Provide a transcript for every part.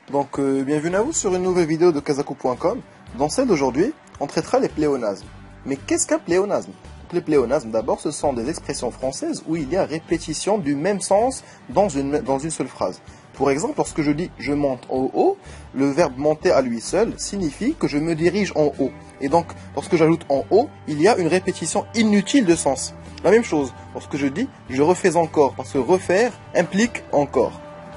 Bienvenue à vous sur une nouvelle vidéo de Kazaku.com. Dans celle d'aujourd'hui, on traitera les pléonasmes. Mais qu'est-ce qu'un pléonasme? Les pléonasmes, d'abord, ce sont des expressions françaises où il y a répétition du même sens dans une seule phrase. Pour exemple, lorsque je dis « je monte en haut », le verbe « monter » à lui seul signifie que je me dirige en haut. Et donc, lorsque j'ajoute « en haut », il y a une répétition inutile de sens. La même chose, lorsque je dis « je refais encore », parce que « refaire » implique « encore ».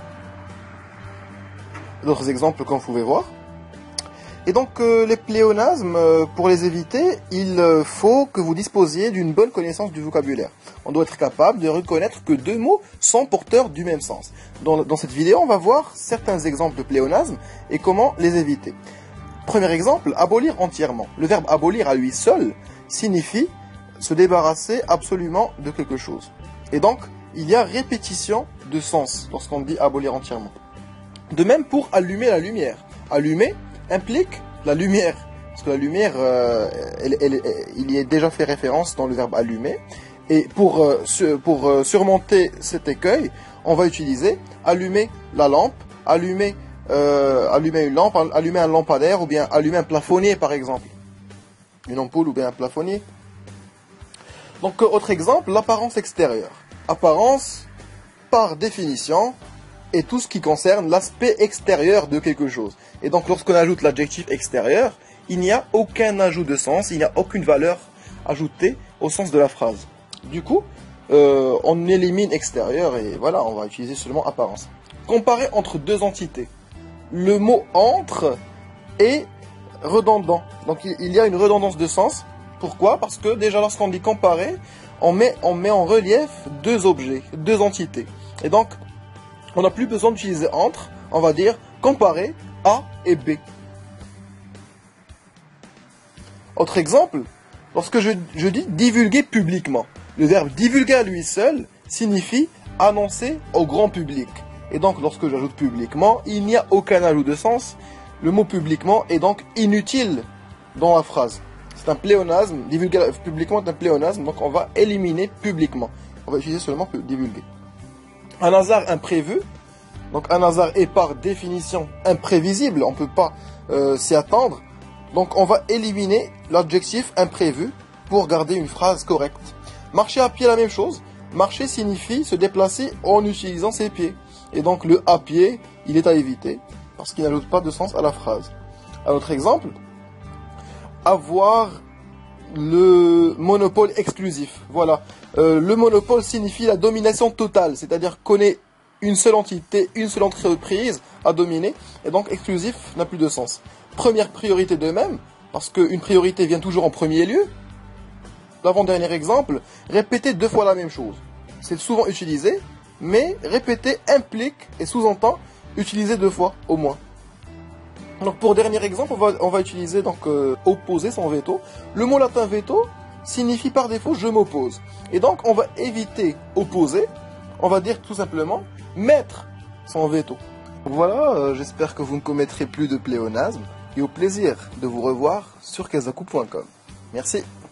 D'autres exemples comme vous pouvez voir. Et donc les pléonasmes, pour les éviter, il faut que vous disposiez d'une bonne connaissance du vocabulaire. On doit être capable de reconnaître que deux mots sont porteurs du même sens. Dans cette vidéo, on va voir certains exemples de pléonasmes et comment les éviter. Premier exemple, abolir entièrement. Le verbe abolir à lui seul signifie se débarrasser absolument de quelque chose. Et donc, il y a répétition de sens lorsqu'on dit abolir entièrement. De même pour allumer la lumière. Allumer implique la lumière. Parce que la lumière, il y est déjà fait référence dans le verbe allumer. Et pour surmonter cet écueil, on va utiliser allumer la lampe, allumer une lampe, allumer un lampadaire ou bien allumer un plafonnier par exemple. Une ampoule ou bien un plafonnier. Donc autre exemple, l'apparence extérieure. Apparence, par définition, et tout ce qui concerne l'aspect extérieur de quelque chose. Et donc lorsqu'on ajoute l'adjectif extérieur, il n'y a aucun ajout de sens, il n'y a aucune valeur ajoutée au sens de la phrase. Du coup, on élimine extérieur et voilà, on va utiliser seulement apparence. Comparer entre deux entités. Le mot entre est redondant. Donc il y a une redondance de sens. Pourquoi? Parce que déjà lorsqu'on dit comparer, on met en relief deux objets, deux entités. Et donc, on n'a plus besoin d'utiliser entre, on va dire comparer A et B. Autre exemple, lorsque je dis divulguer publiquement. Le verbe divulguer à lui seul signifie annoncer au grand public. Et donc lorsque j'ajoute publiquement, il n'y a aucun ajout de sens. Le mot publiquement est donc inutile dans la phrase. C'est un pléonasme, divulguer publiquement est un pléonasme, donc on va éliminer publiquement. On va utiliser seulement divulguer. Un hasard imprévu, donc un hasard est par définition imprévisible, on ne peut pas s'y attendre. Donc on va éliminer l'adjectif imprévu pour garder une phrase correcte. Marcher à pied, la même chose. Marcher signifie se déplacer en utilisant ses pieds. Et donc le à pied, il est à éviter, parce qu'il n'ajoute pas de sens à la phrase. Un autre exemple, avoir le monopole exclusif. Voilà. Le monopole signifie la domination totale, c'est-à-dire qu'on est une seule entité, une seule entreprise à dominer, et donc exclusif n'a plus de sens. Première priorité de même, parce qu'une priorité vient toujours en premier lieu. L'avant-dernier exemple, répéter deux fois la même chose. C'est souvent utilisé, mais répéter implique et sous-entend utiliser deux fois au moins. Donc pour dernier exemple, on va utiliser donc opposer sans veto. Le mot latin veto signifie par défaut je m'oppose. Et donc on va éviter opposer, on va dire tout simplement mettre sans veto. Donc voilà, j'espère que vous ne commettrez plus de pléonasmes et au plaisir de vous revoir sur kazaku.com. Merci.